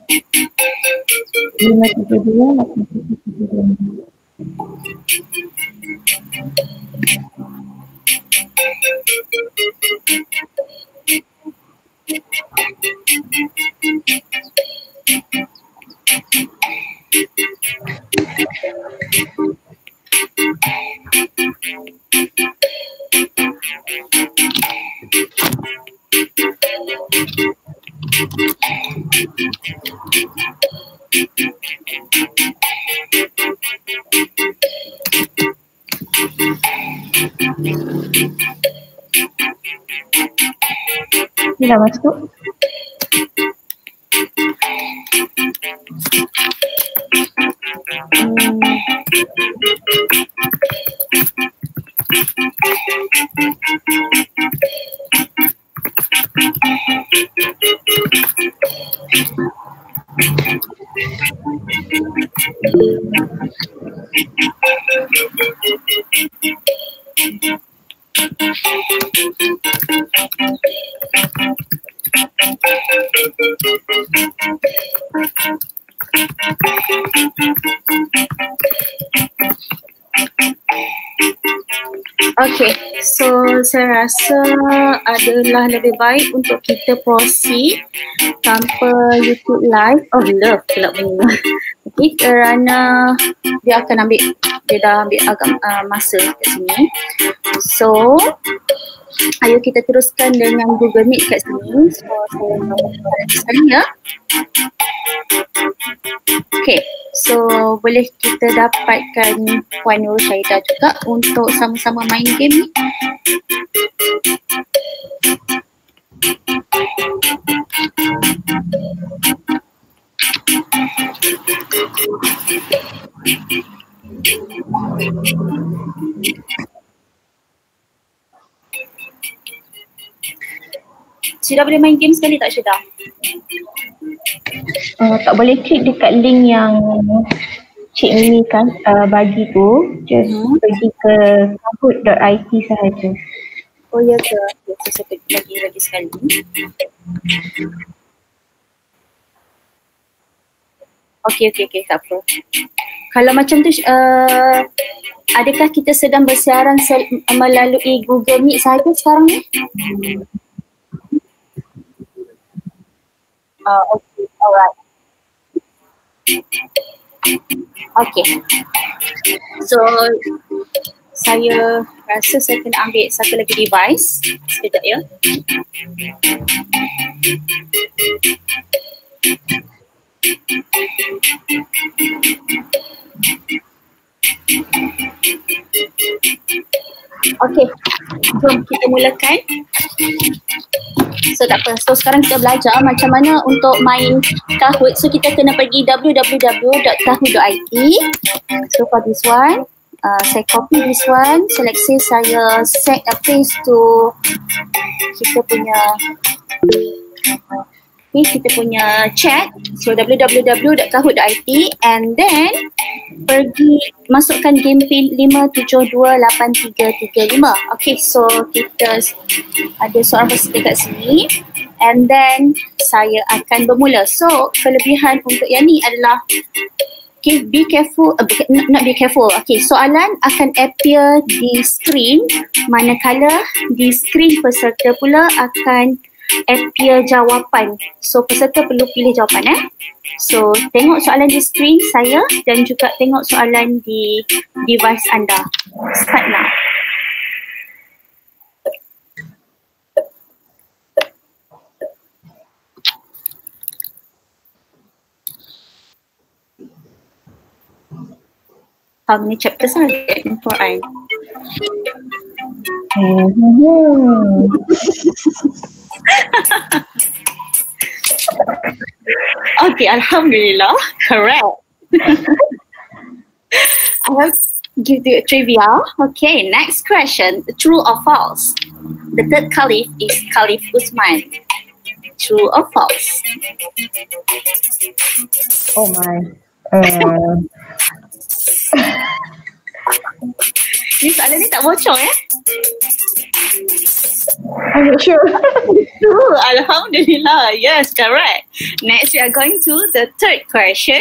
532, 832. Ni dah masuk. Okay, so saya rasa adalah lebih baik untuk kita proceed tanpa YouTube live. Oh, love pula bunyi. Okay, kerana dia akan dia dah ambil agak masa kat sini. So, ayo kita teruskan dengan Google Meet kat sini. So, saya nak sekali ya. Okay, so boleh kita dapatkan Puan Nur Syahidah juga untuk sama-sama main game ni. Syeda boleh main game sekali tak, Syeda? Tak boleh klik dekat link yang Cik Mimi kan bagi tu. Just pergi ke kahoot.it sahaja. Oh ya ke? Okay, so saya lagi sekali. Okay, tak apa. Kalau macam tu, adakah kita sedang bersiaran melalui Google Meet sahaja sekarang ni? Okay, alright. Okay. So, saya rasa saya kena ambil satu lagi device. Sekejap ya. Okay, jom kita mulakan. So tak apa, so sekarang kita belajar macam mana untuk main Kahoot. So kita kena pergi www.kahoot.it. So for this one, saya copy this one, seleksi saya set a place to kita punya chat. So www.kahoot.it and then pergi masukkan game pin 5728335. Okay, so kita ada seorang peserta kat sini and then saya akan bermula. So kelebihan untuk yang ni adalah be careful, not be careful. Okay, soalan akan appear di screen manakala di screen peserta pula akan appear jawapan. So peserta perlu pilih jawapan So tengok soalan di screen saya dan juga tengok soalan di device anda. Start now. How many chapters are there in Quran? Okay, Alhamdulillah, correct. I will give you a trivia. Okay, next question, true or false? The third caliph is Caliph Uthman. True or false? Oh my. Ni soalan ni tak bocor I'm not sure. True, Alhamdulillah. Yes, correct. Next, we are going to the third question.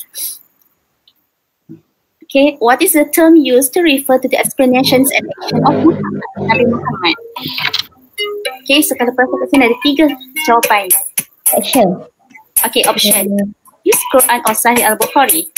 Okay, what is the term used to refer to the explanations and action of Muhammad, Nabi Muhammad? Okay, so kalau perhatikan kat sini ada 3 jawapan. Action. Okay, option. Is Quran or Sahih Al-Bukhari?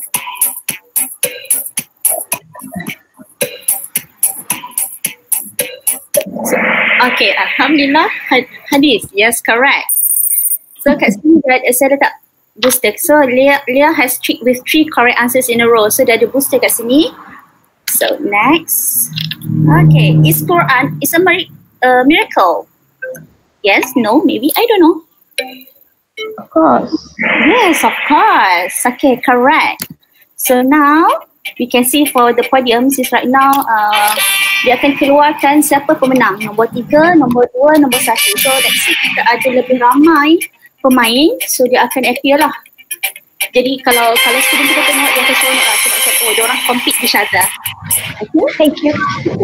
So, okay, Alhamdulillah, hadis. Yes, correct. So kat sini saya letak booster. So Leah has with 3 correct answers in a row. So dia ada booster kat sini. So next. Okay, is Quran is a miracle? Yes, no, maybe, I don't know. Of course. Yes, of course. Okay, correct. So now we can see for the podium since right now dia akan keluarkan siapa pemenang. Nombor 3, nombor 2, nombor 1. So that's it. Kita ada lebih ramai pemain, so dia akan appear lah. Jadi kalau student kita tengok, dia akan seronok lah sebab dia orang compete each other. Okay, thank you.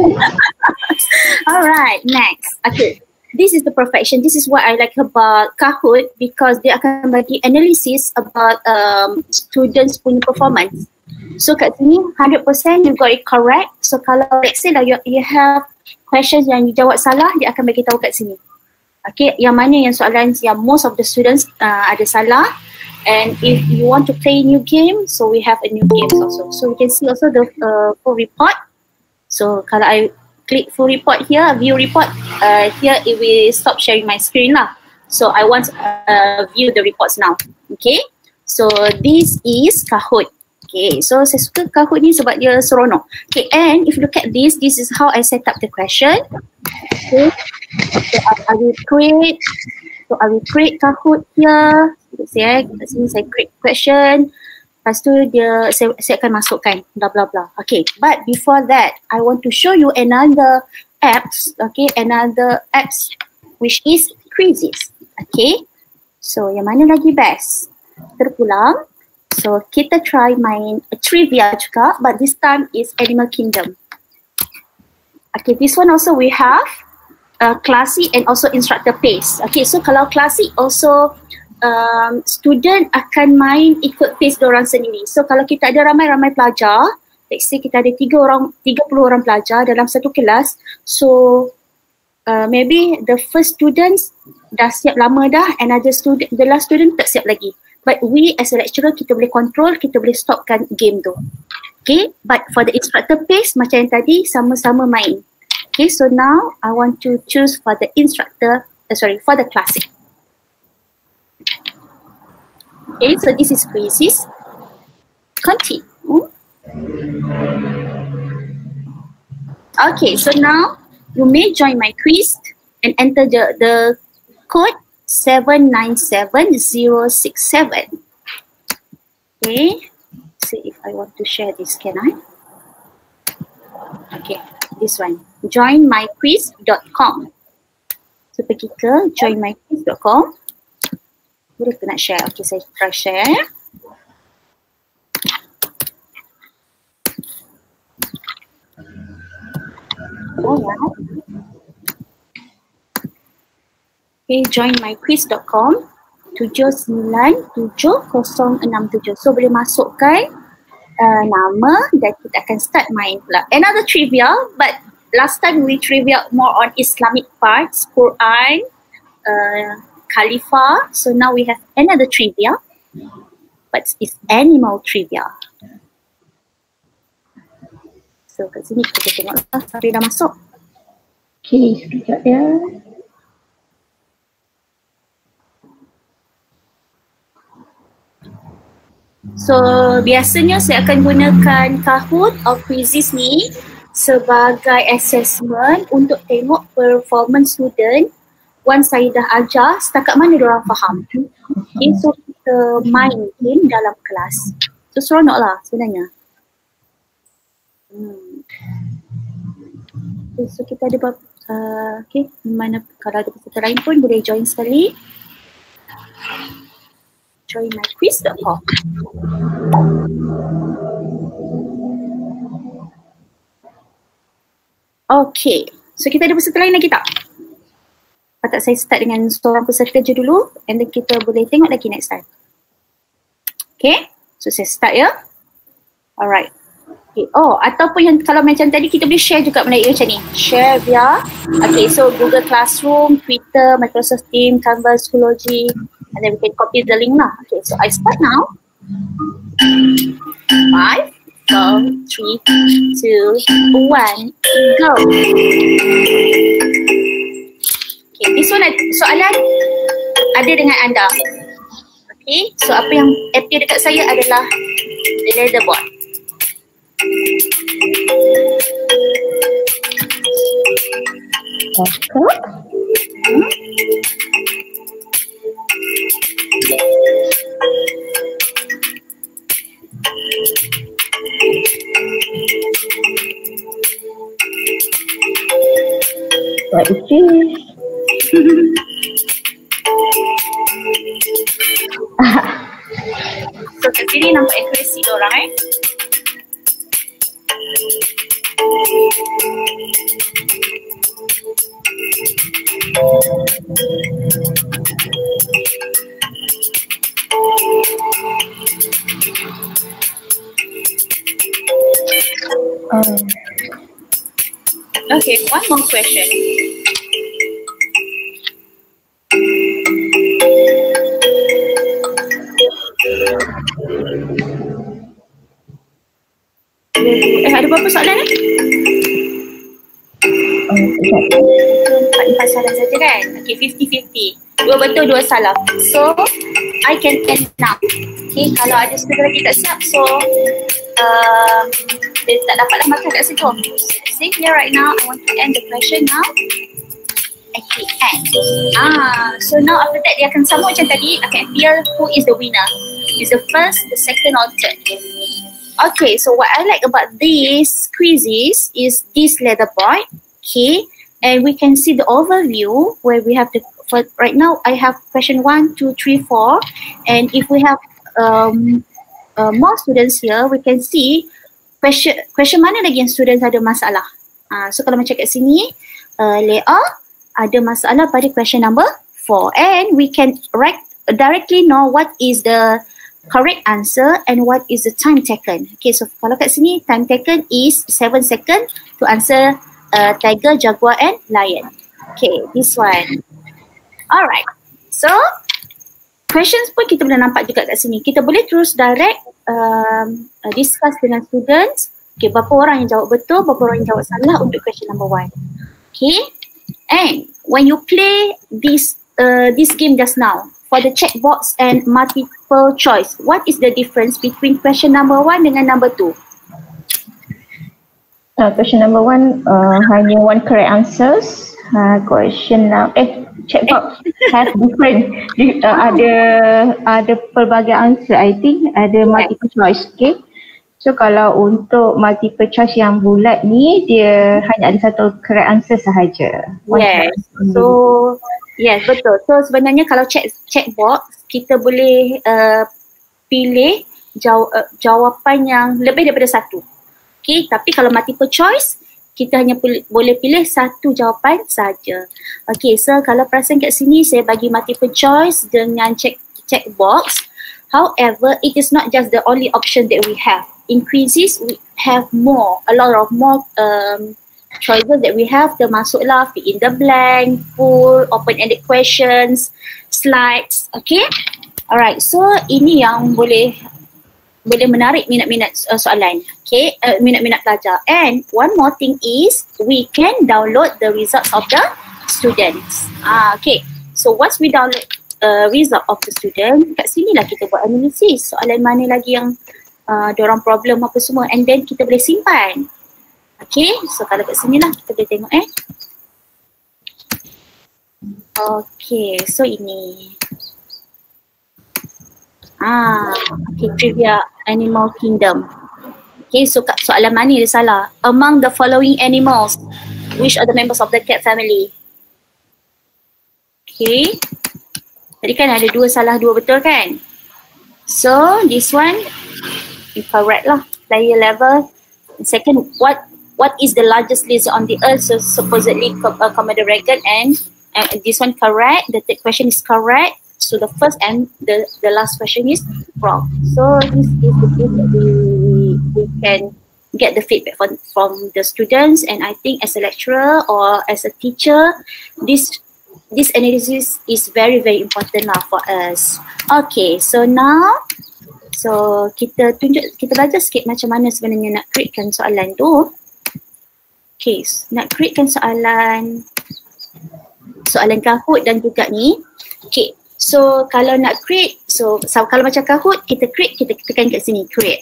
Alright, next. Okay, this is the perfection. This is what I like about Kahoot because dia akan bagi analysis about students punya performance. So kat sini 100% you got it correct. So kalau let's say lah you have questions yang you jawab salah, dia akan bagi tahu kat sini. Okay, yang mana yang soalan yang most of the students ada salah. And if you want to play new game, so we have a new games also. So we can see also the full report. So kalau I click full report here, view report, here it will stop sharing my screen lah. So I want view the reports now. Okay, so this is Kahoot. Okay, so saya suka Kahoot ni sebab dia seronok. Okay, and if you look at this is how I set up the question. Okay, so I will create Kahoot here. Saya create question. Lepas tu saya akan masukkan bla bla bla. Okay, but before that, I want to show you another apps. Okay, another apps which is Quizzes. Okay, so yang mana lagi best? Terpulang. So kita try main trivia juga, but this time is Animal Kingdom. Okay, this one also we have classic and also instructor pace. Okay, so kalau classic also student akan main ikut pace diorang sendiri. So kalau kita ada ramai-ramai pelajar, let's say kita ada 30 orang pelajar dalam satu kelas, so maybe the first students dah siap lama dah, and the last student tak siap lagi. But we as a lecturer, kita boleh control, kita boleh stopkan game tu. Okay, but for the instructor pace, macam yang tadi, sama-sama main. Okay, so now I want to choose for the for the classic. Okay, so this is Quizzes. Continue. Okay, so now you may join my quiz and enter the code 797067. Okay, see if I want to share this, can I? Okay, this one, joinmyquiz.com. So pergi ke joinmyquiz.com. Boleh ke nak share? Okay, saya try share. Alright. Okay, joinmyquiz.com 797067. So boleh masukkan nama dan kita akan start main pula. Another trivia, but last time we trivia more on Islamic parts, Quran, Khalifah. So now we have another trivia, but it's animal trivia. So kat sini kita tengoklah sampai dah masuk. Okay, sekejap ya. So biasanya saya akan gunakan Kahoot or Quizzes ni sebagai assessment untuk tengok performance student once saya dah ajar setakat mana diorang faham. Okay, so kita main game dalam kelas. So seronok lah sebenarnya. Okay, so kita ada okay, mana kalau ada peserta lain pun boleh join sekali. Joinmyquiz.com. Okay, so kita ada peserta lain lagi tak? Kalau tak saya start dengan seorang peserta je dulu and then kita boleh tengok lagi next time. Okay, so saya start ya. Alright. Okay. Oh, ataupun yang kalau macam tadi kita boleh share juga melalui macam ni. Share via, okay, so Google Classroom, Twitter, Microsoft Teams, Canva, Schoology, and then we can copy the link lah. Okay, so I start now. 5, 4, 3, 2, 1, go. Okay, this one soalan ada dengan anda. Okay, so apa yang appear dekat saya adalah the leaderboard. What is this? So kat sini nampak accuracy diorang Okay, one more question. Ada berapa soalan Empat salah saja kan? Okay, 50-50. 2 betul, 2 salah. So, I can end now. Okay, kalau ada student lagi tak siap, so dia tak dapatlah makan kat situ. See here right now, I want to end the question now. At the end. So now after that, dia akan sama macam tadi, akan appear who is the winner. Is the first, the second or third. Okay, so what I like about these quizzes is this leaderboard. Okay, and we can see the overview where we have the, for right now I have question 1, 2, 3, 4, and if we have more students here, we can see question mana lagi yang students ada masalah. So kalau macam kat sini, Lea ada masalah pada question number 4, and we can directly know what is the correct answer and what is the time taken. Okay, so kalau kat sini time taken is 7 seconds to answer tiger, jaguar and lion. Okay, this one. Alright, so questions pun kita boleh nampak juga kat sini. Kita boleh terus direct discuss dengan students. Okay, berapa orang yang jawab betul, berapa orang yang jawab salah untuk question number 1. Okay, and when you play this game just now, for the checkbox and multiple choice, what is the difference between question number 1 dengan number 2? Question number 1 hanya one correct answers. Question checkbox has different. Ada pelbagai answer. I think ada multiple choice. Okay. So kalau untuk multiple choice yang bulat ni, dia hanya ada satu correct answer sahaja. Yes. So yes, betul. So sebenarnya kalau checkbox, kita boleh pilih jawapan yang lebih daripada satu. Okay, tapi kalau multiple choice, kita hanya boleh pilih satu jawapan saja. Okay, so kalau perasan kat sini, saya bagi multiple choice dengan checkbox. However, it is not just the only option that we have. In quizzes, we have a lot of more choices that we have, termasuklah fill in the blank, full, open-ended questions, slides. Okay, alright. So ini yang boleh menarik minat-minat soalan. Okay, minat-minat pelajar. And one more thing is we can download the results of the students. Okay, so once we download result of the student, kat sini lah kita buat analisis soalan mana lagi yang diorang problem apa semua, and then kita boleh simpan. Okay, so kalau kat sini lah kita boleh tengok Okay, so ini okay, trivia animal kingdom. Okay, so soalan mana dia salah? Among the following animals, which are the members of the cat family? Okay, tadi kan ada 2 salah 2 betul kan? So this one incorrect lah. Player level. Second, what is the largest lizard on the earth? So supposedly Komodo dragon and this one correct, the third question is correct. So the first and the last question is wrong. So this is the thing that we can get the feedback from the students, and I think as a lecturer or as a teacher, this analysis is very important lah for us. Okay, so now kita belajar sikit macam mana sebenarnya nak createkan soalan tu. Okay, nak createkan soalan Kahoot dan juga ni. Okay, so kalau nak create, so kalau macam Kahoot, kita create, kita tekan kat sini, create.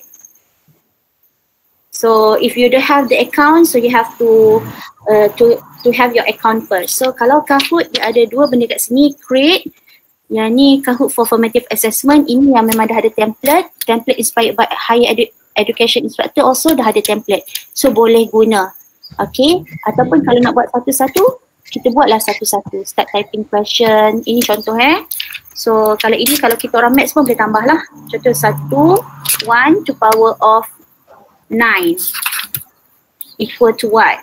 So if you don't have the account, so you have to have your account first. So kalau Kahoot, dia ada dua benda kat sini, create. Yang ni Kahoot for formative assessment, ini yang memang dah ada template inspired by higher education instructor, also dah ada template. So boleh guna. Okay, ataupun kalau nak buat satu-satu, kita buatlah satu-satu. Start typing question. Ini contoh So kalau kita orang maths pun boleh tambah lah. Contoh 1 to power of 9 equal to what?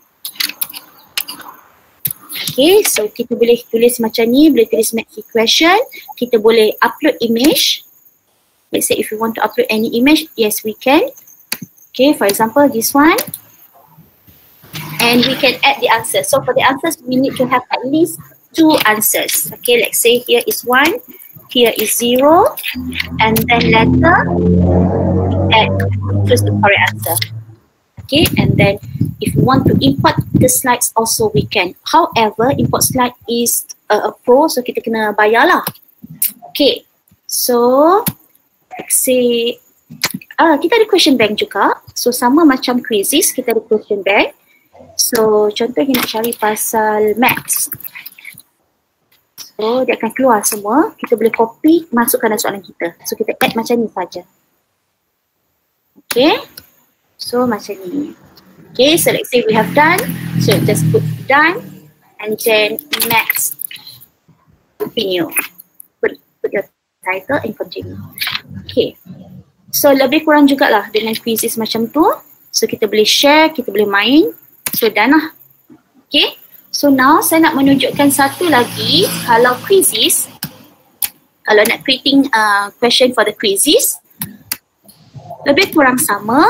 Okay, so kita boleh tulis macam ni, boleh tulis math equation. Kita boleh upload image. Let's say if you want to upload any image, yes we can. Okay, for example this one. And we can add the answers. So for the answers, we need to have at least 2 answers. Okay, let's say here is 1, here is 0, and then later add choose the correct answer. Okay, and then if you want to import the slides also we can. However, import slide is a pro, so kita kena bayar lah. Okay, so let's say kita ada question bank juga. So sama macam quizzes, kita ada question bank. So contoh kita nak cari pasal maths. So dia akan keluar semua. Kita boleh copy, masukkan dalam soalan kita. So kita add macam ni saja. Okay. So macam ni. Okay, so let's say we have done. So just put done and then maths continue. Put your title and continue. Okay. So lebih kurang jugalah dengan quizzes macam tu. So kita boleh share, kita boleh main. So dah lah. Okay. So now saya nak menunjukkan satu lagi. Kalau quizzes, kalau nak creating question for the quizzes, lebih kurang sama.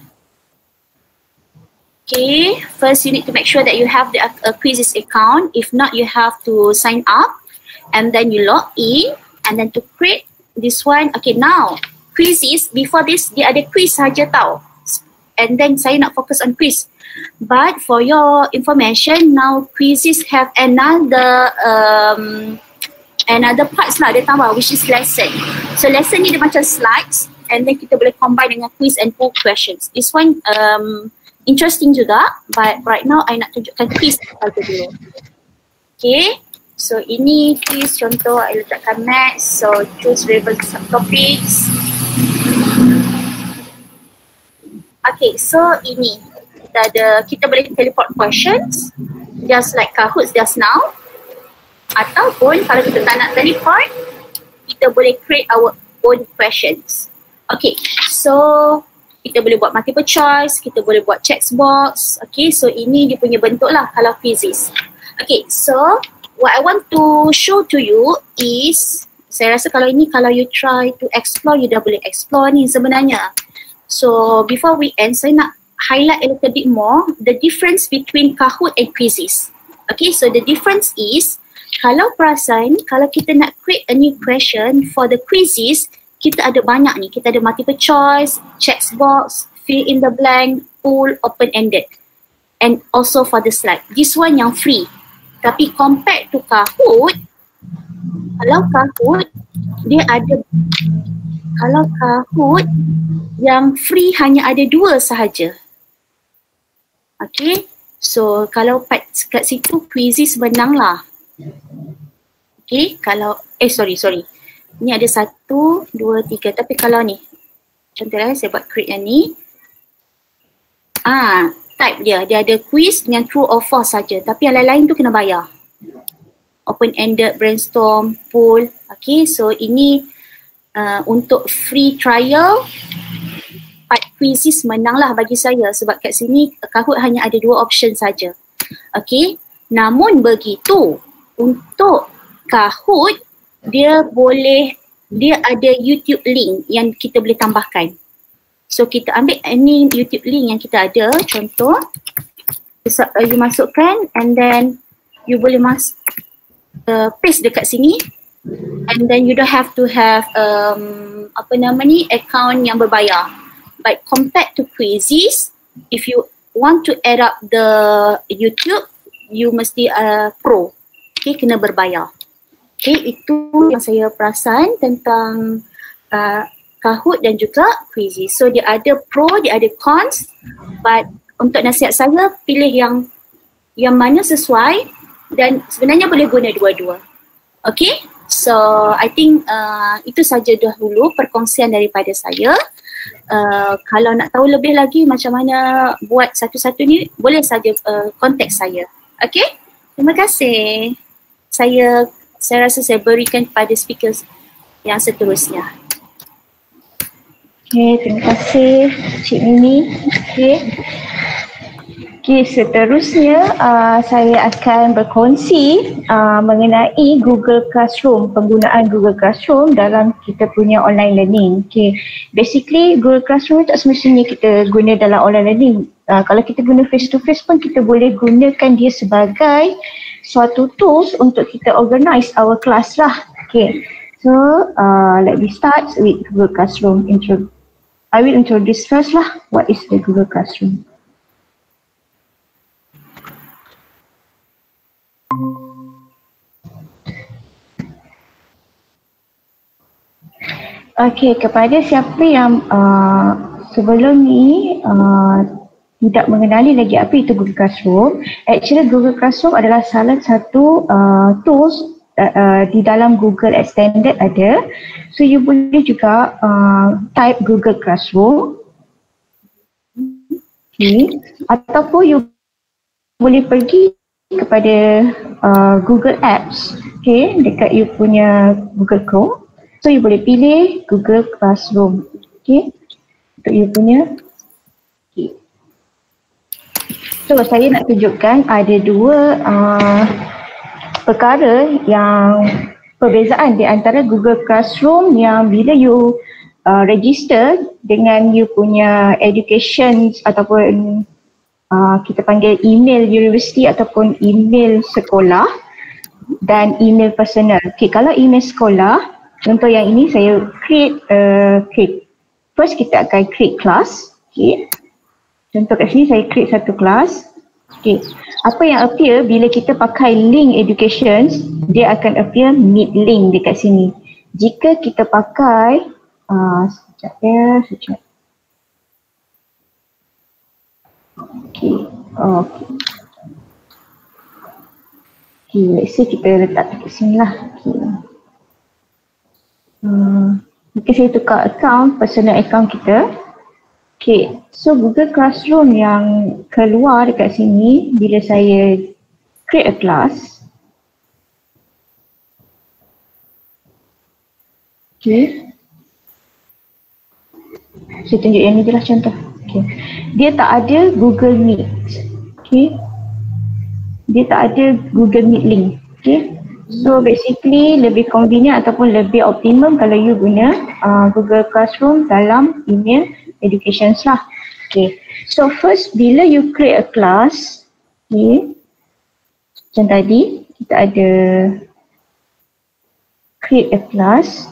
Okay. First you need to make sure that you have the quizzes account. If not, you have to sign up. And then you log in. And then to create this one. Okay, now quizzes, before this, dia ada quiz saja tau. And then saya nak fokus on quiz. But for your information, now quizzes have another parts lah, dia tambah, which is lesson. So lesson ni dia macam slides, and then kita boleh combine dengan quiz and poll questions. This one interesting juga, but right now I nak tunjukkan quiz saja dulu. Okay, so ini quiz contoh, I letakkan maths, so choose relevant subtopics. Okay, so ini kita boleh teleport questions just like Kahoot just now, ataupun kalau kita tak nak teleport, kita boleh create our own questions. Okay, so kita boleh buat multiple choice, kita boleh buat check box. Okay, so ini dia punya bentuk lah kalau quizzes. Okay, so what I want to show to you is, saya rasa kalau you try to explore, you dah boleh explore ni sebenarnya. So before we end, saya nak highlight a little bit more the difference between Kahoot and quizzes. Okay, so the difference is, kalau perasan, kalau kita nak create a new question for the quizzes, kita ada banyak ni. Kita ada multiple choice, check box, fill in the blank, poll, open-ended. And also for the slide. This one yang free. Tapi compared to Kahoot, kalau Kahoot, dia ada, kalau Kahoot, yang free hanya ada 2 sahaja. Okay, so kalau kat situ quizzes menang lah. Okay, kalau, sorry. Ni ada 1, 2, 3. Tapi kalau ni, contohnya saya buat create yang ni. Type dia ada quiz dengan true or false saja. Tapi yang lain-lain tu kena bayar. Open-ended, brainstorm, poll. Okay, so ini untuk free trial. Part quizzes menanglah bagi saya sebab kat sini Kahoot hanya ada 2 option saja. Okay, namun begitu, untuk Kahoot, dia ada YouTube link yang kita boleh tambahkan. So kita ambil any YouTube link yang kita ada, contoh you masukkan and then you boleh paste dekat sini, and then you don't have to have account yang berbayar. But compared to Quizzes, if you want to add up the YouTube, you mesti pro. Okay, kena berbayar. Okay, itu yang saya perasan tentang Kahoot dan juga Quizzes. So dia ada pro, dia ada cons, but untuk nasihat saya, pilih yang mana sesuai dan sebenarnya boleh guna dua-dua. Okay, so I think itu saja dahulu perkongsian daripada saya. Kalau nak tahu lebih lagi macam mana buat satu-satu ni, boleh saja kontak saya. Okay, terima kasih. Saya rasa saya berikan kepada speaker yang seterusnya. Okay, terima kasih Cik Mimi. Okay, seterusnya saya akan berkongsi mengenai Google Classroom, penggunaan Google Classroom dalam kita punya online learning. Okay, basically Google Classroom tak semestinya kita guna dalam online learning. Kalau kita guna face to face pun kita boleh gunakan dia sebagai suatu tools untuk kita organize our class lah. Okay, so let me start with Google Classroom. I will introduce first lah what is the Google Classroom. Okay, kepada siapa yang sebelum ni tidak mengenali lagi apa itu Google Classroom, actually Google Classroom adalah salah satu tools di dalam Google Extended ada. So you boleh juga type Google Classroom, okay, ataupun you boleh pergi kepada Google Apps, okay, dekat you punya Google Chrome. So you boleh pilih Google Classroom, okay, untuk you punya. Okay. So saya nak tunjukkan ada dua perkara yang perbezaan di antara Google Classroom yang bila you register dengan you punya education ataupun kita panggil email universiti ataupun email sekolah dan email personal. Okay, kalau email sekolah, contoh yang ini saya create first kita akan create class. Okay, contoh kat sini saya create satu kelas. Okay, apa yang appear bila kita pakai link education, dia akan appear meet link dekat sini. Jika kita pakai sekejap ya, sekejap. Okay, let's say kita letak dekat sini lah. Jika saya tukar account, personal account kita. Okay, so Google Classroom yang keluar dekat sini bila saya create a class. Okay, saya tunjuk yang ni je lah contoh. Okay, dia tak ada Google Meet. Okay, dia tak ada Google Meet link. Okay, so basically lebih convenient ataupun lebih optimum kalau you guna Google Classroom dalam email education lah. Okay, so first bila you create a class, okay, macam tadi kita ada create a class.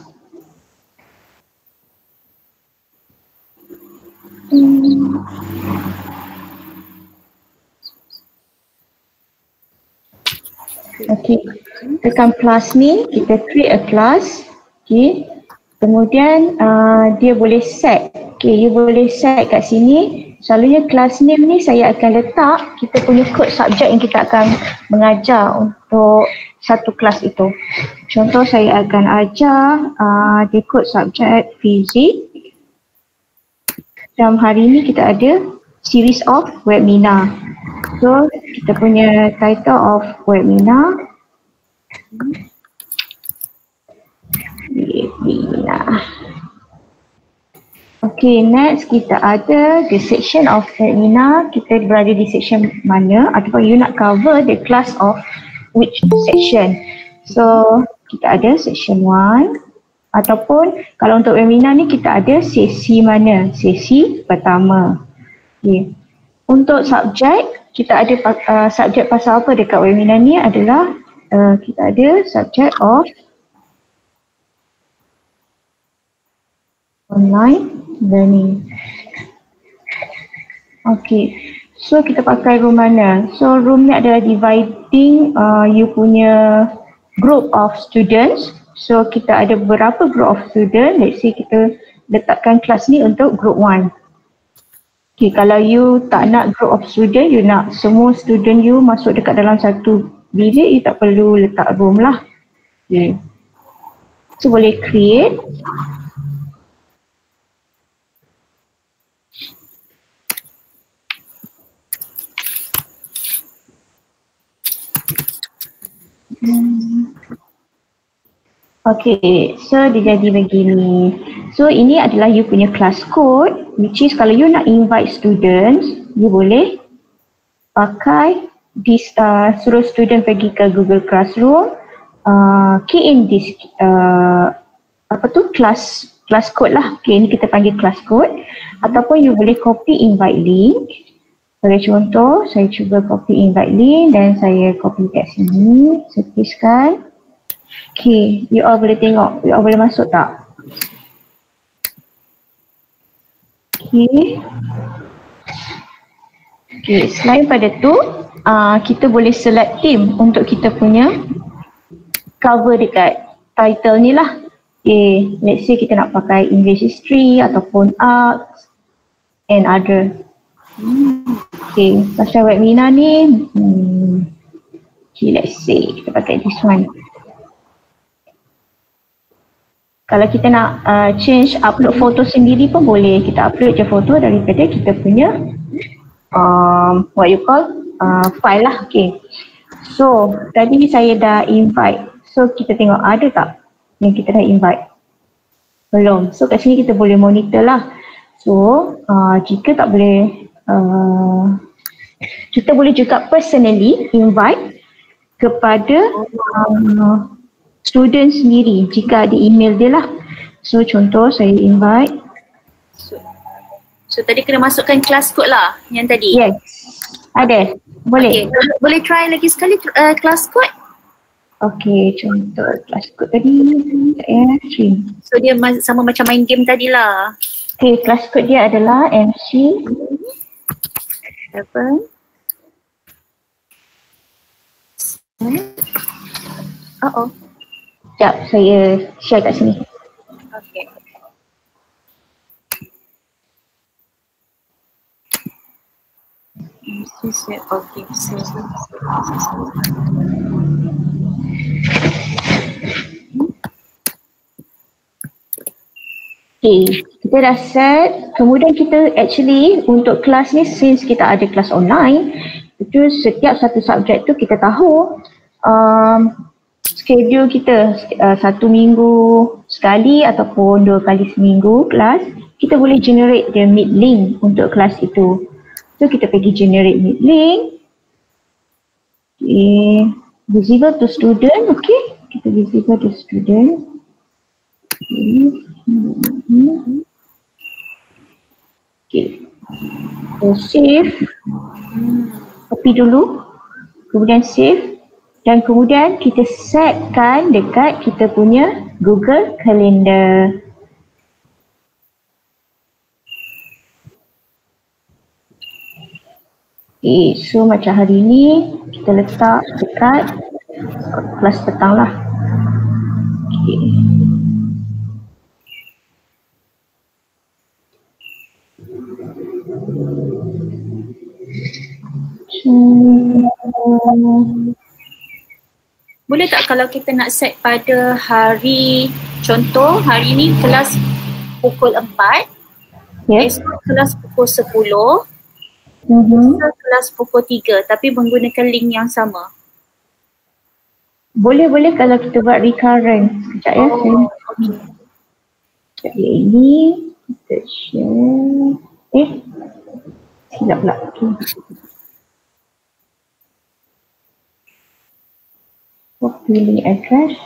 Okay, tekan plus ni, kita create a class. Okay, kemudian dia boleh set. Okay, you boleh set kat sini. Selalunya class name ni saya akan letak kita punya kod subjek yang kita akan mengajar untuk satu kelas itu. Contoh saya akan ajar di kod subjek fizik. Dalam hari ini kita ada series of webinar. So kita punya title of webinar, Okay, next kita ada the section of webinar. Kita berada di section mana ataupun you nak cover the class of which section. So kita ada section 1 ataupun kalau untuk webinar ni kita ada sesi mana? Sesi pertama. Okay. Untuk subjek, kita ada subjek pasal apa dekat webinar ni adalah kita ada subjek of online learning. Okay, so kita pakai room mana? So room ni adalah dividing you punya group of students. So kita ada beberapa group of student. Let's say kita letakkan kelas ni untuk group 1. Okay, kalau you tak nak group of student, you nak semua student you masuk dekat dalam satu bilik, you tak perlu letak room lah. Okay. So boleh create. Okay, so dia jadi begini. So ini adalah you punya class code, which is kalau you nak invite students, you boleh pakai this, suruh student pergi ke Google Classroom, key in this, class code lah. Okay, ini kita panggil class code. Ataupun you boleh copy invite link. Sebagai contoh, saya cuba copy invite link dan saya copy kat sini, saya tuliskan. Okay, you all boleh tengok, you all boleh masuk tak? Okay. Okay, selain pada tu, kita boleh select theme untuk kita punya cover dekat title ni lah. Okay, let's say kita nak pakai English History ataupun Arts and other. Okay, pasal webinar ni, okay, let's say kita pakai this one. Kalau kita nak change, upload foto sendiri pun boleh. Kita upload je foto daripada kita punya what you call file lah. Okay. So tadi saya dah invite. So kita tengok ada tak yang kita dah invite? Belum. So kat sini kita boleh monitor lah. So jika tak boleh, kita boleh juga personally invite kepada student sendiri jika ada email dia lah. So contoh saya invite. So tadi kena masukkan class code lah yang tadi? Yes, ada. Boleh. Okay. Boleh try lagi sekali class code? Okay, contoh class code tadi. So dia sama macam main game tadi lah. Okay, class code dia adalah MC 7. Oh. Sekejap, saya share kat sini. Okay. Okay, so okay, kita dah set. Kemudian kita actually untuk kelas ni, since kita ada kelas online, itu setiap satu subjek tu kita tahu schedule kita 1 minggu sekali ataupun 2 kali seminggu kelas. Kita boleh generate the meet link untuk kelas itu. So kita pergi generate meet link. Okay. Visible to student. Okay, kita visible to student. Okay. So save. Copy dulu. Kemudian save. Dan kemudian kita setkan dekat kita punya Google Calendar. Okay, so macam hari ni kita letak dekat kelas petang lah. Okay. Boleh tak kalau kita nak set pada hari, contoh hari ni kelas pukul 4, esok kelas pukul 10, kelas pukul 3 tapi menggunakan link yang sama? Boleh kalau kita buat recurrent. Sekejap ya. Okay. Sekejap ini kita share. Silap pula. Okay. Pilih address.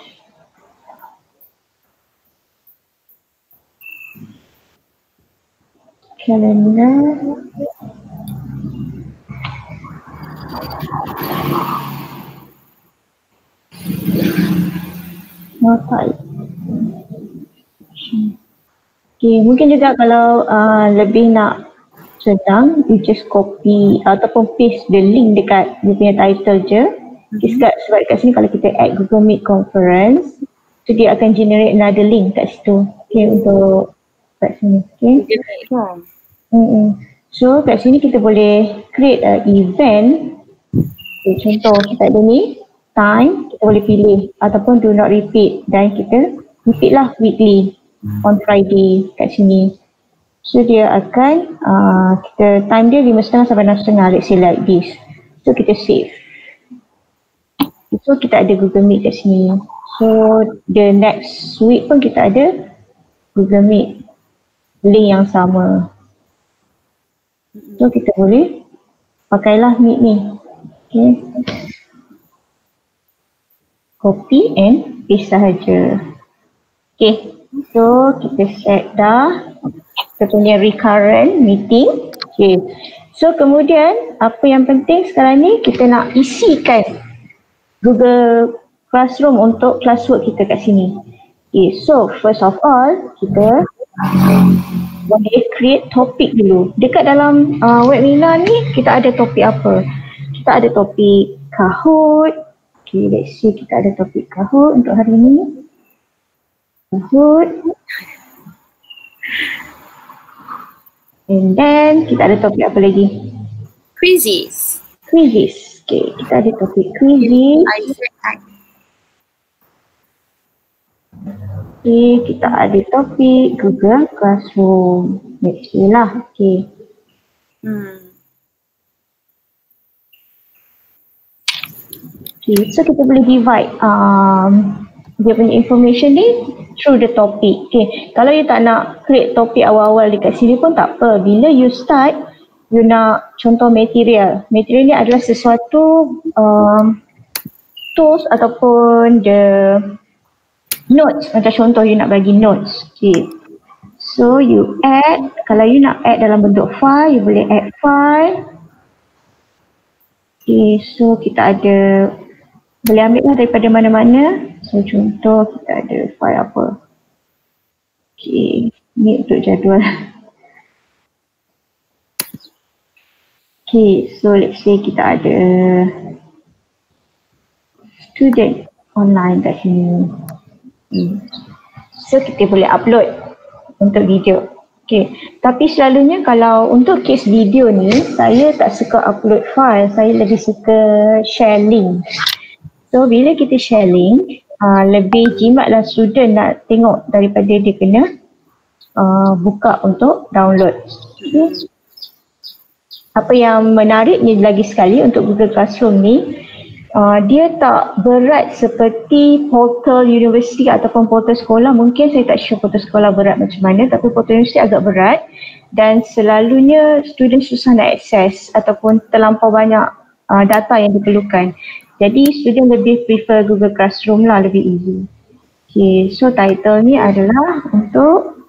Calendar. Notai. Okay, mungkin juga kalau lebih nak senang, you just copy ataupun paste the link dekat dia punya title je. Sebab kat sini kalau kita add Google Meet Conference, so dia akan generate another link kat situ. Okay, untuk kat sini. Okay. So kat sini kita boleh create a event. Okay, contoh kita ada ni, time, kita boleh pilih ataupun do not repeat dan kita repeat lah weekly on Friday kat sini. So dia akan, kita time dia 5:30 sampai 6:30, let's say like this. So kita save. So kita ada Google Meet kat sini. So the next week pun kita ada Google Meet link yang sama. So kita boleh pakailah Meet ni. Okay. Copy and paste sahaja. Okay. So kita set dah kita punya recurrent meeting. Okay. So kemudian apa yang penting sekarang ni kita nak isikan Google Classroom untuk classwork kita kat sini. Okay. So first of all kita boleh create topik dulu. Dekat dalam webinar ni kita ada topik apa? Kita ada topik Kahoot. Okay, let's see kita ada topik Kahoot untuk hari ni. Kahoot. And then kita ada topik apa lagi? Quizzes. Quizzes. Okay, kita ada topik quizzes. Okay, kita ada topik Google Classroom. Let's see lah. Okay. Okay, so kita boleh divide dia punya information ni through the topic. Okay, kalau you tak nak create topik awal-awal dekat sini pun tak apa. Bila you start, you nak contoh material. Material ni adalah sesuatu tools ataupun the notes. Macam contoh you nak bagi notes. Okay, so you add, kalau you nak add dalam bentuk file, you boleh add file. Okay, so kita ada, boleh ambil lah daripada mana-mana. So contoh kita ada file apa. Okay, ni untuk jadual. Okay, so let's say kita ada student online kat sini. So kita boleh upload untuk video. Okay, tapi selalunya kalau untuk case video ni, saya tak suka upload file, saya lebih suka share link. So bila kita share link, lebih jimatlah student nak tengok daripada dia kena buka untuk download. Okay. Apa yang menariknya lagi sekali untuk Google Classroom ni, dia tak berat seperti portal universiti ataupun portal sekolah. Mungkin saya tak sure portal sekolah berat macam mana, tapi portal universiti agak berat dan selalunya student susah nak akses ataupun terlampau banyak data yang diperlukan. Jadi student lebih prefer Google Classroom lah, lebih easy. Okay, so title ni adalah untuk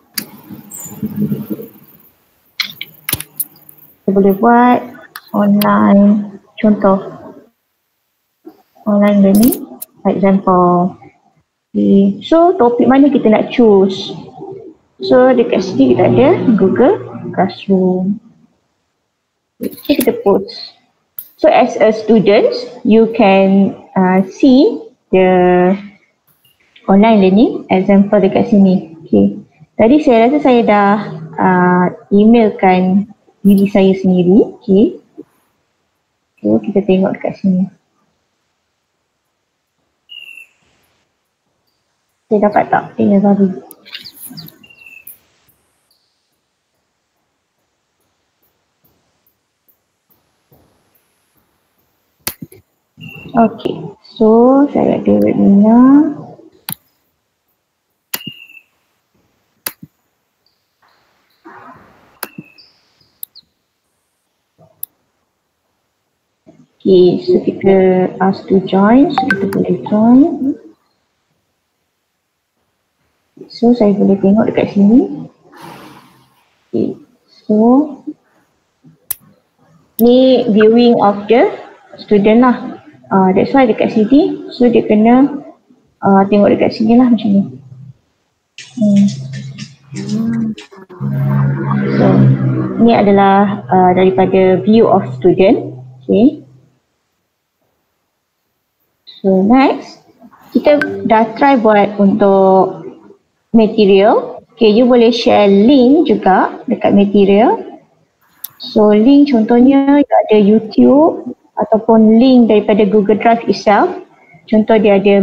kita boleh buat online, contoh online learning, example. Okay, so topik mana kita nak choose? So dekat sini kita ada Google Classroom. So kita post. So as a student, you can see the online learning example dekat sini. Okay. Tadi saya rasa saya dah emailkan diri saya sendiri. Okay. So kita tengok dekat sini. Saya dapat tak email baru? Okay, so saya ada webinar. Okay, so kita ask to join, so kita boleh join. So saya boleh tengok dekat sini. Okay, so ni viewing of the student lah. That's why dekat sini, so dia kena tengok dekat sini lah macam ni. So ni adalah daripada view of student. Okay. So next, kita dah try buat untuk material. Okay, you boleh share link juga dekat material. So link contohnya ada YouTube ataupun link daripada Google Drive itself. Contoh dia ada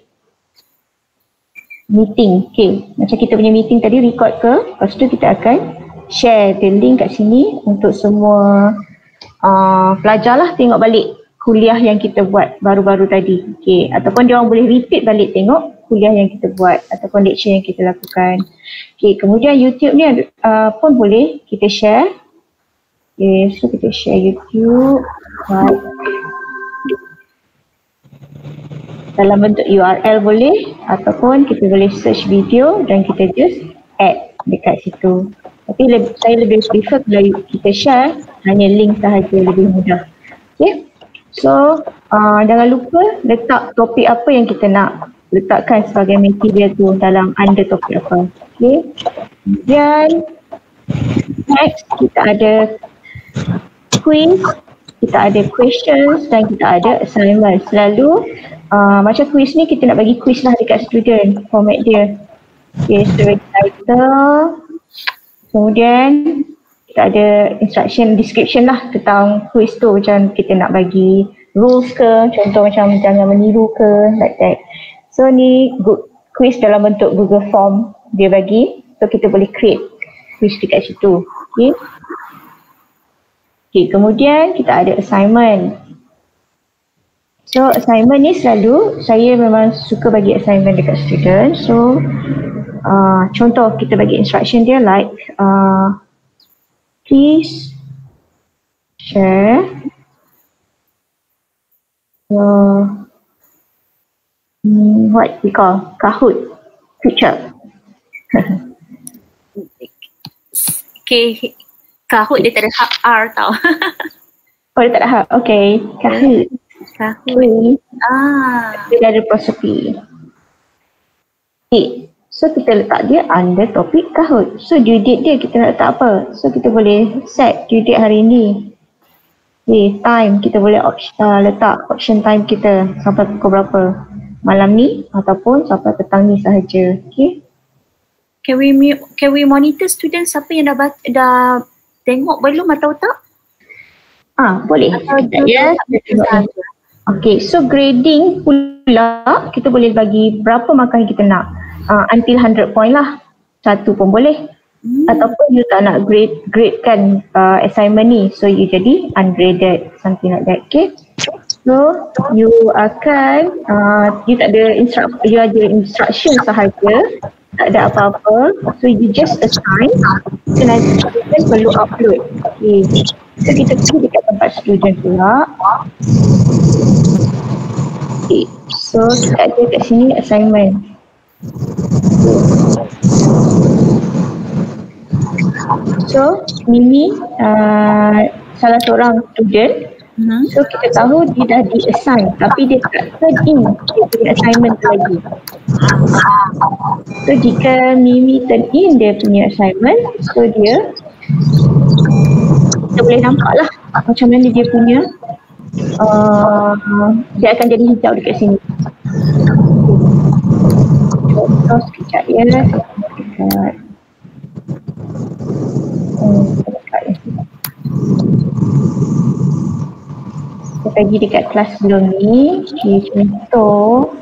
meeting. Okay, macam kita punya meeting tadi record ke, lepas tu kita akan share the link kat sini untuk semua pelajar lah tengok balik kuliah yang kita buat baru-baru tadi. Okay, ataupun dia orang boleh repeat balik tengok kuliah yang kita buat ataupun lecture yang kita lakukan. Okay, kemudian YouTube ni pun boleh kita share. Okay, so kita share YouTube dalam bentuk URL boleh, ataupun kita boleh search video dan kita just add dekat situ. Tapi saya lebih prefer kalau kita share hanya link sahaja, lebih mudah. Okay, so jangan lupa letak topik apa yang kita nak letakkan sebagai material tu dalam under topik apa. Okay, kemudian next kita ada quiz, kita ada questions dan kita ada assignment. Selalu macam quiz ni kita nak bagi quiz lah dekat student, format dia. Okay, so title, kemudian kita ada instruction description lah tentang quiz tu, macam kita nak bagi rules ke, contoh macam jangan meniru ke, like that. So ni quiz dalam bentuk Google Form dia bagi, so kita boleh create quiz dekat situ. Okay. Okay, kemudian kita ada assignment. So assignment ni selalu saya memang suka bagi assignment dekat student. So contoh kita bagi instruction dia like please share what we call Kahoot picture. Okay, Kahoot dia tak ada hak R tau. Oh, dia tak ada hak. Okay, Kahoot. Kahoot. Dia ada apostrophe. Okay, so kita letak dia under topik Kahoot. So due date dia kita nak letak apa? So kita boleh set due date hari ni. Okay, time kita boleh letak option time kita sampai pukul berapa malam ni ataupun sampai petang ni sahaja. Okay. Can we monitor students siapa yang dah tengok belum atau tak? Boleh. Ya. Okay, so grading pula kita boleh bagi berapa markah yang kita nak. Until 100 point lah. 1 pun boleh. Ataupun you tak nak gradekan assignment ni, so you jadi ungraded, something like that. Okay. So you akan you tak ada you ada instruction sahaja, tak ada apa-apa. So you just assign, so nanti student perlu upload. Okay. So kita pergi dekat tempat student pula. Okay. So kita ada kat sini assignment. So Mimi salah seorang student. So kita tahu dia dah di-assign tapi dia tak turn in dia punya assignment lagi. So jika Mimi turn in dia punya assignment, so kita boleh nampak lah macam mana dia punya dia akan jadi hijau dekat sini. Contoh sekejap ya, dekat saya pergi dekat kelas sebelum ni. Okay, contoh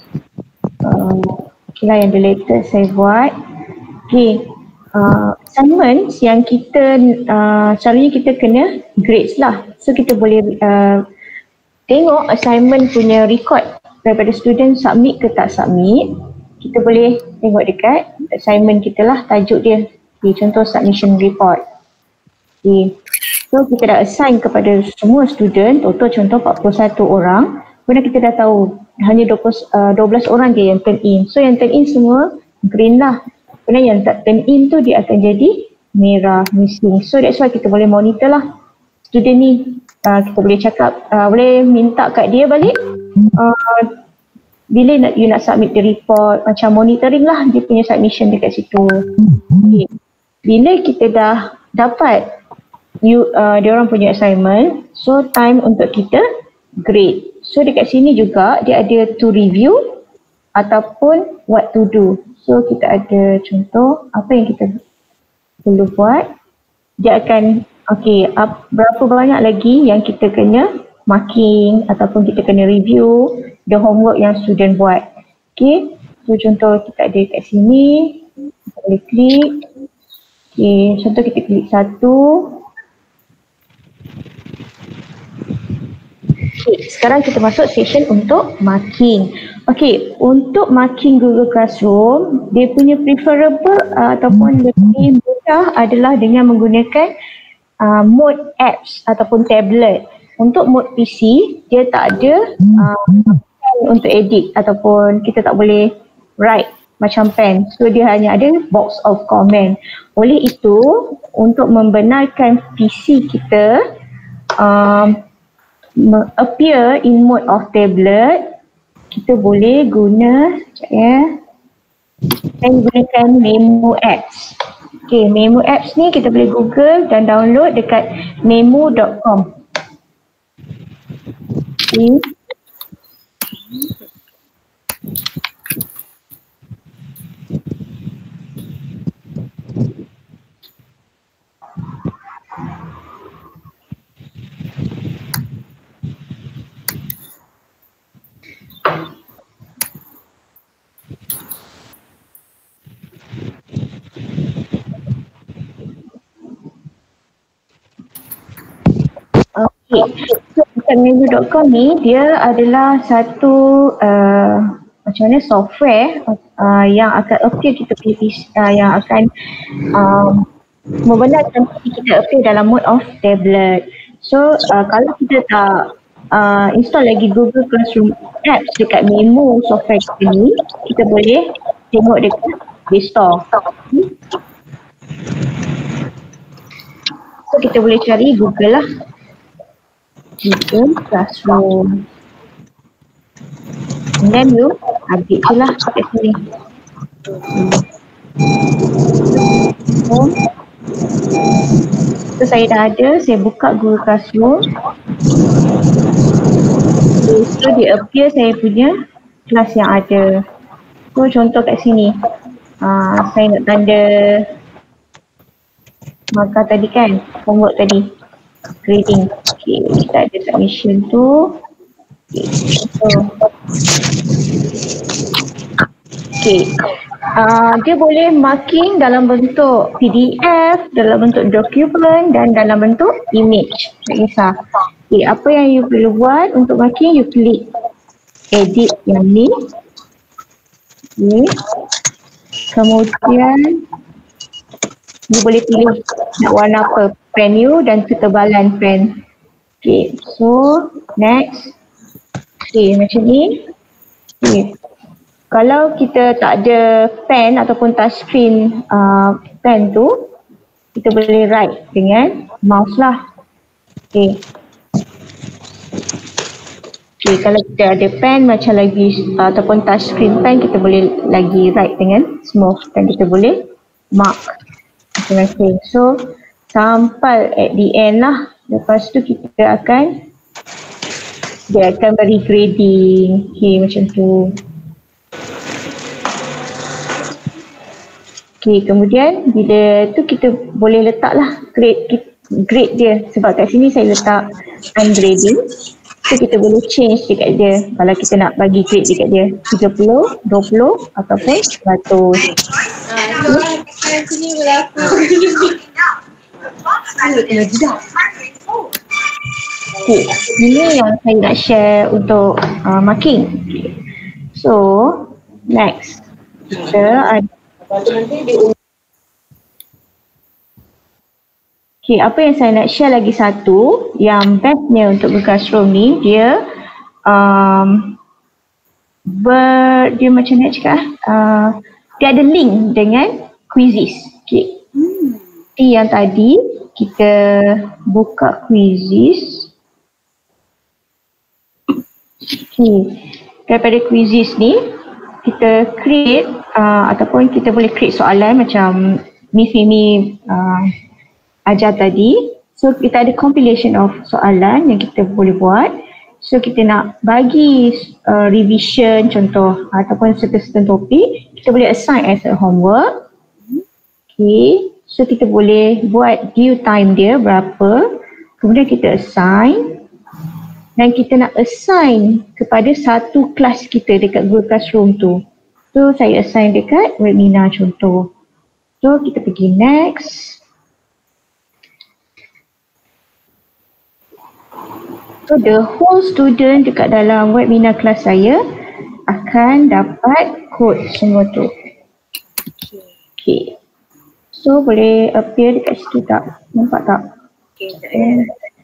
inilah yang the latest saya buat. Okay, assignment yang kita selalunya kita kena grades lah. So kita boleh tengok assignment punya record daripada student submit ke tak submit. Kita boleh tengok dekat assignment kita lah, tajuk dia. Okay, contoh submission report. Okay. So So kita dah assign kepada semua student, total contoh 41 orang. Kemudian kita dah tahu hanya 12 orang je yang turn in. So yang turn in semua green lah. Kemudian yang tak turn in tu dia akan jadi merah, missing. So that's why kita boleh monitor lah student ni. Kita boleh cakap, boleh minta kat dia balik bila you nak submit the report, macam monitoring lah dia punya submission dekat situ. Okay. Bila kita dah dapat dia orang punya assignment, so time untuk kita grade. So dekat sini juga dia ada to review ataupun what to do. So kita ada contoh apa yang kita perlu buat. Dia akan berapa banyak lagi yang kita kena marking ataupun kita kena review the homework yang student buat. Okay, so contoh kita ada kat sini, kita boleh klik. Okay, contoh kita klik 1. Okay, sekarang kita masuk session untuk marking. Okay, untuk marking Google Classroom, dia punya preferable ataupun lebih mudah adalah dengan menggunakan mode apps ataupun tablet. Untuk mode PC, dia tak ada untuk edit ataupun kita tak boleh write macam pen. So dia hanya ada box of comment. Oleh itu, untuk membenarkan PC kita appear in mode of tablet, kita boleh guna, saya gunakan Memo Apps. Okay, Memo Apps ni kita boleh Google dan download dekat memo.com. Okay. So dekat menu.com ni dia adalah satu macam mana software yang akan appear kita yang akan membenarkan kita appear dalam mode of tablet. So kalau kita tak install lagi Google Classroom apps dekat Memo software kita ni, kita boleh tengok dekat Play Store. So kita boleh cari Google lah. Google Classroom. And then you update je lah kat sini. So saya dah ada, saya buka Google Classroom. So dia appear saya punya kelas yang ada. So contoh kat sini, saya nak tanda markah tadi kan, homework tadi, grading. Okay, kita ada submission tu. Okay, dia boleh marking dalam bentuk PDF, dalam bentuk dokumen dan dalam bentuk image. Tak kisah. Okay, apa yang you perlu buat untuk marking, you klik edit yang ni. Okay. Kemudian you boleh pilih nak warna apa, pen you dan ketebalan pen. Okay, so next. Okay, macam ni. Okay. Kalau kita tak ada pen ataupun touchscreen pen tu, kita boleh write dengan mouse lah. Okay. Okay, kalau kita ada pen macam lagi ataupun touchscreen pen, kita boleh lagi write dengan smooth dan kita boleh mark masing-masing. So sampai at the end lah. Lepas tu dia akan beri grading. Okay, macam tu. Okay, kemudian bila tu kita boleh letaklah grade dia. Sebab kat sini saya letak ungrading. So kita boleh change dekat dia kalau kita nak bagi grade dekat dia 30, 20 ataupun 100. Sini berlaku. Okay, ini yang saya nak share untuk marking. So, next. Kita ada Okay, apa yang saya nak share lagi satu, yang bestnya untuk Google Classroom ni, dia dia macam nak cakap, dia ada link dengan Quizzes. Okay. Yang tadi kita buka Quizzes. Okay. Daripada Quizzes ni, kita create ataupun kita boleh create soalan macam Miss Mimi ajar tadi. So kita ada compilation of soalan yang kita boleh buat. So kita nak bagi revision contoh ataupun certain topik, kita boleh assign as a homework. Okay, so kita boleh buat due time dia berapa, kemudian kita assign dan kita nak assign kepada satu kelas kita dekat Google Classroom tu. So saya assign dekat webinar contoh. So kita pergi next. So the whole student dekat dalam webinar kelas saya akan dapat kod semua tu. Okay. So boleh appear dekat situ tak? Nampak tak? Okay.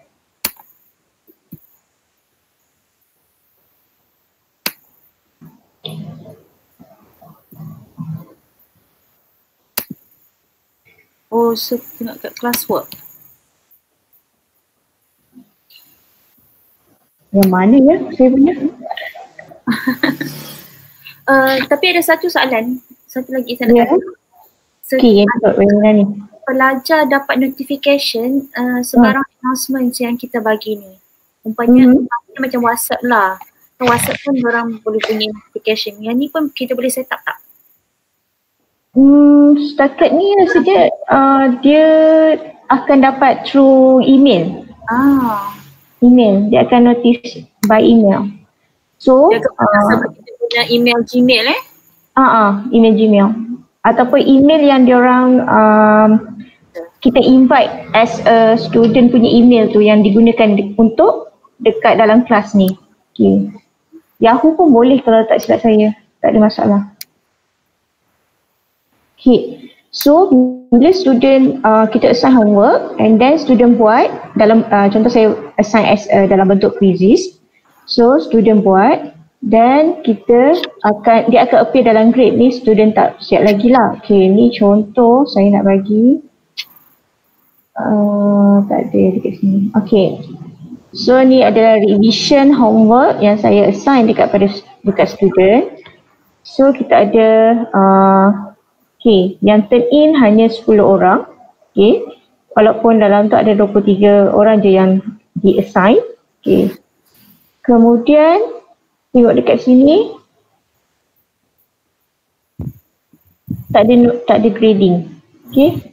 Oh, so tengok kat classwork. Yang mana ya saya punya? Tapi ada satu soalan. Satu lagi saya nak tanya. Okay, yang buat webinar ni. Pelajar dapat notification sebarang announcement yang kita bagi ni. Umpamanya macam WhatsApp lah. WhatsApp pun orang boleh punya notification. Yang ni pun kita boleh set up tak? Setakat ni saja dia akan dapat through email. Email, dia akan notice by email. So dia akan kita guna email Gmail email Gmail ataupun email yang diorang kita invite as a student punya email tu yang digunakan untuk dekat dalam kelas ni. Okay. Yahoo pun boleh kalau tak silap saya, tak ada masalah. Okay. So bila student kita assign homework and then student buat dalam contoh saya assign as dalam bentuk quizzes. So student buat dan dia akan appear dalam grade ni. Student tak siap lagi lah. Okay, ni contoh saya nak bagi. Tak ada dekat sini. Okay. So ni adalah revision homework yang saya assign dekat student. So kita ada okay, yang turn in hanya 10 orang. Okay. Walaupun dalam tu ada 23 orang je yang di-assign. Okay. Kemudian tengok dekat sini. Tak ada grading. Okay.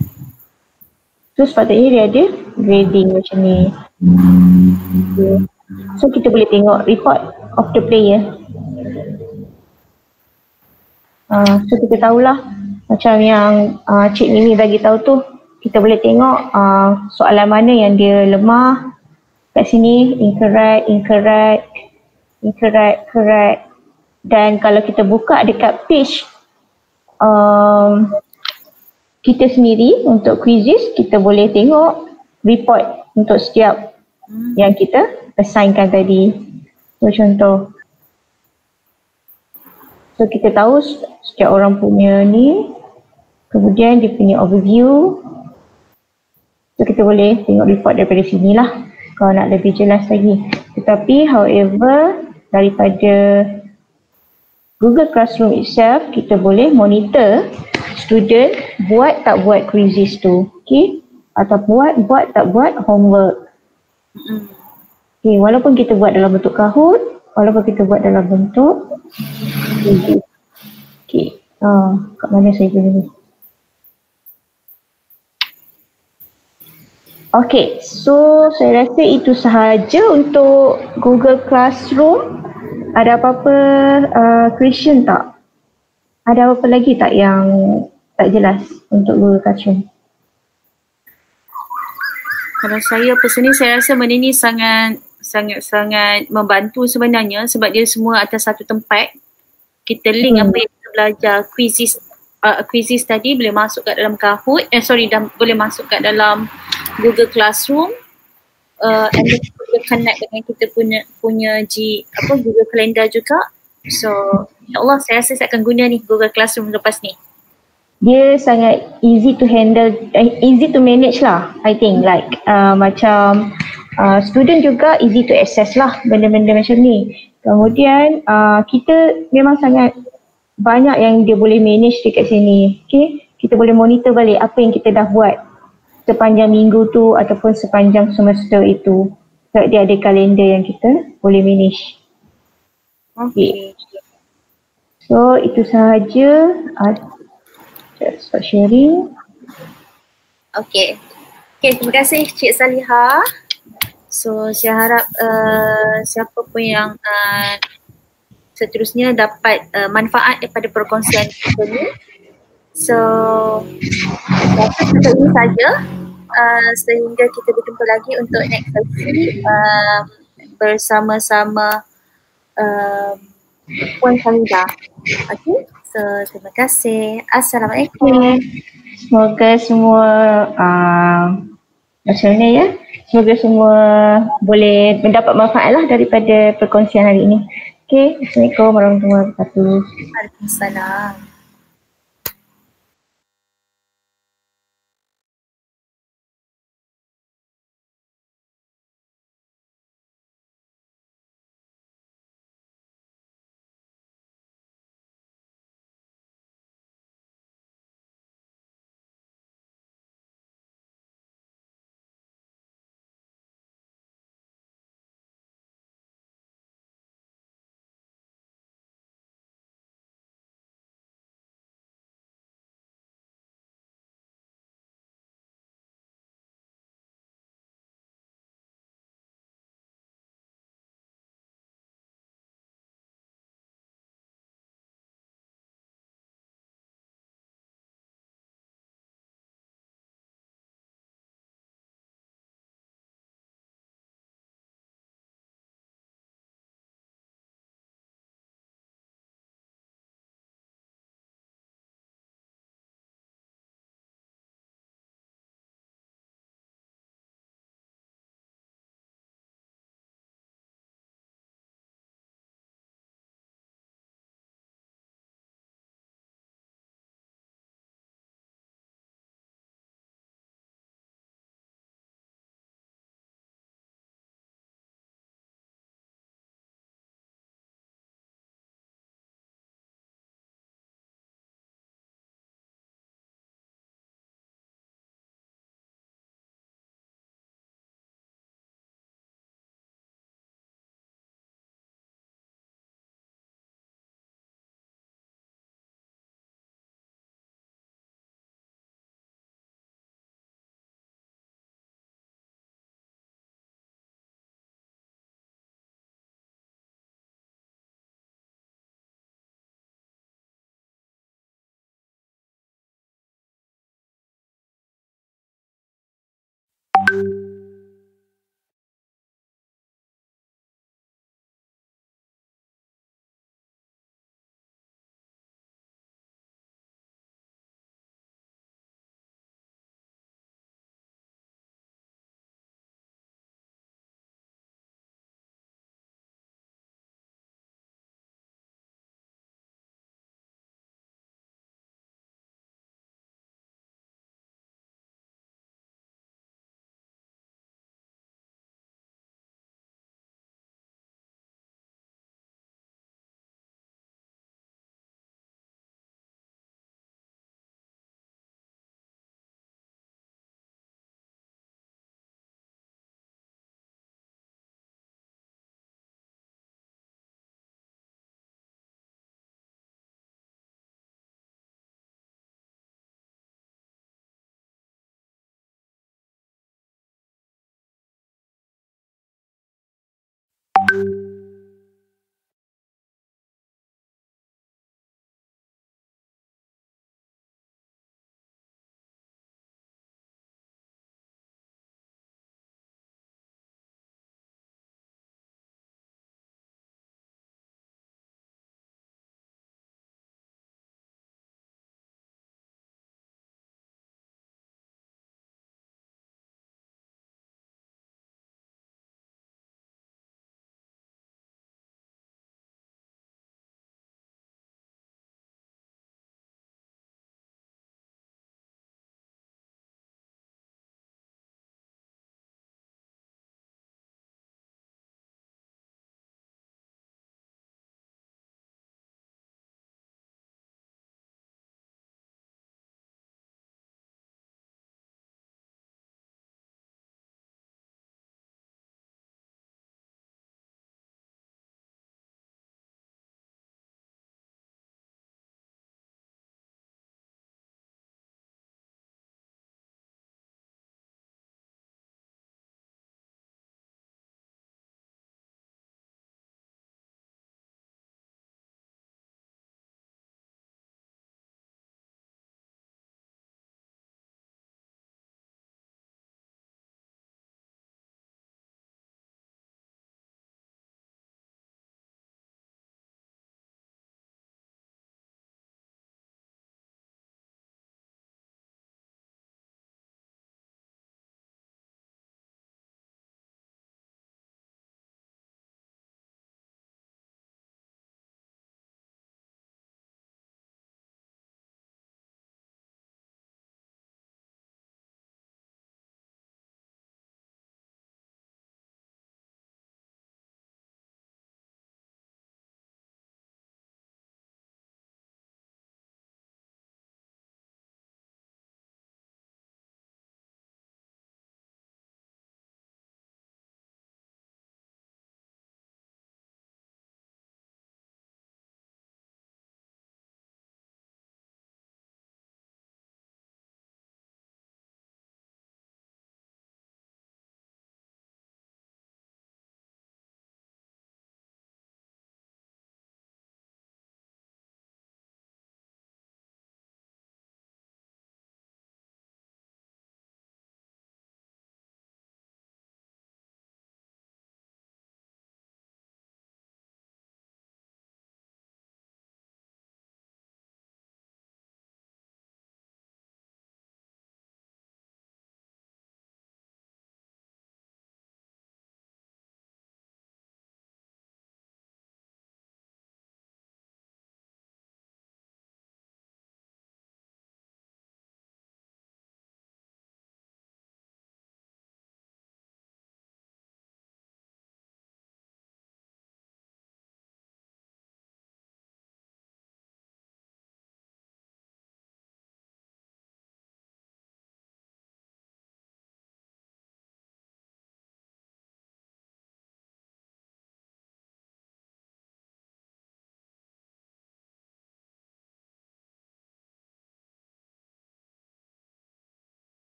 So sepatutnya dia ada grading macam ni. Okay. So kita boleh tengok report of the player. So kita tahulah macam yang Cik Mimi bagi tahu tu, kita boleh tengok soalan mana yang dia lemah. Kat sini incorrect. Dan kalau kita buka dekat page kita sendiri untuk quizzes, kita boleh tengok report untuk setiap yang kita assignkan tadi. So contoh. So kita tahu setiap orang punya ni, kemudian dia punya overview. So kita boleh tengok report daripada sini lah kalau nak lebih jelas lagi. Tetapi however daripada Google Classroom itself, kita boleh monitor student buat tak buat quizzes tu. Okay? Atau buat tak buat homework. Okay, walaupun kita buat dalam bentuk Kahoot, walaupun kita buat dalam bentuk okay. Kat mana saya guna ni? Okay, so saya rasa itu sahaja untuk Google Classroom. Ada apa-apa question tak? Ada apa-apa lagi tak yang tak jelas untuk Google Classroom? Kalau saya personally, saya rasa benda ni sangat membantu sebenarnya sebab dia semua atas satu tempat. Kita link apa yang kita belajar, quizzes quizzes tadi boleh masuk kat dalam Kahoot, boleh masuk kat dalam Google Classroom, and then boleh connect dengan kita punya Google Calendar juga. So insyaAllah saya rasa saya akan guna ni Google Classroom lepas ni. Dia sangat easy to handle, easy to manage lah, I think. Like macam student juga easy to access lah benda-benda macam ni. Kemudian kita memang sangat banyak yang dia boleh manage dekat sini. Okay? Kita boleh monitor balik apa yang kita dah buat sepanjang minggu tu ataupun sepanjang semester itu. So, dia ada kalender yang kita boleh manage. Okay. So itu sahaja. Start sharing. Okay, terima kasih Cik Salihah. So saya harap siapa pun yang seterusnya dapat manfaat daripada perkongsian kita ni. So untuk ini saja, sehingga kita berjumpa lagi untuk next sesi bersama-sama Puan Faridah. Okay, so terima kasih. Assalamualaikum. Semoga semua macam mana ya? Semoga semua boleh mendapat manfaat lah daripada perkongsian hari ini. Okay, Assalamualaikum warahmatullahi wabarakatuh. Waalaikumsalam.